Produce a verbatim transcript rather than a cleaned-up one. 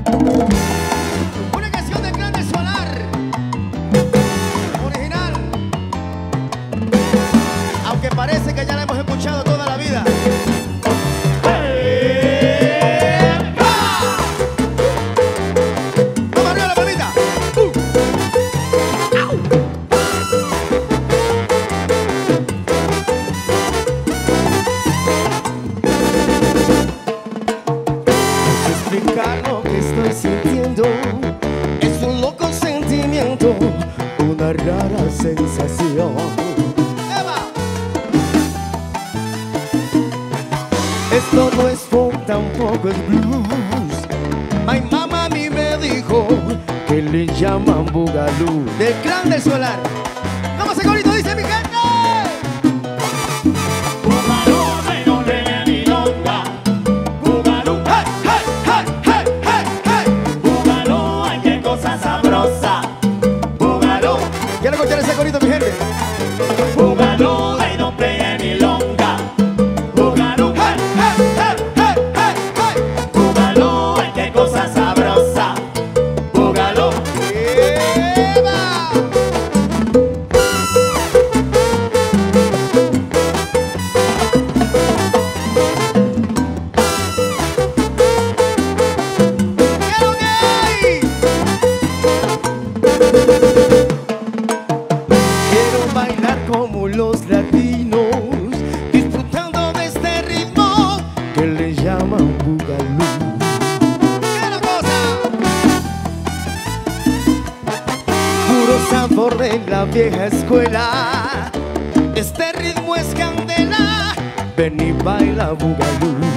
Una canción de Grande Solar, original, aunque parece que ya la hemos escuchado toda la vida. Vamos arriba la palmita. Uh. Lo que estoy sintiendo es un loco sentimiento, una rara sensación. ¡Eva! Esto no es folk, tampoco es blues. My mama a mí me dijo que le llaman Boogaloo. De Grande Solar. ¿Cómo ese corito dice mi gente? Quiero escuchar ese corito, mi gente. Boogaloo, they don't play any longer. Boogaloo, Hey, hey, hey, hey, hey, hey. Boogaloo, ay qué cosa sabrosa. Boogaloo, ¡Eva! ¿Qué es lo que hay? Quiero bailar como los latinos, disfrutando de este ritmo que le llaman Boogaloo. ¡Qué la cosa! Puro sabor de la vieja escuela, este ritmo es candela. Ven y baila Boogaloo.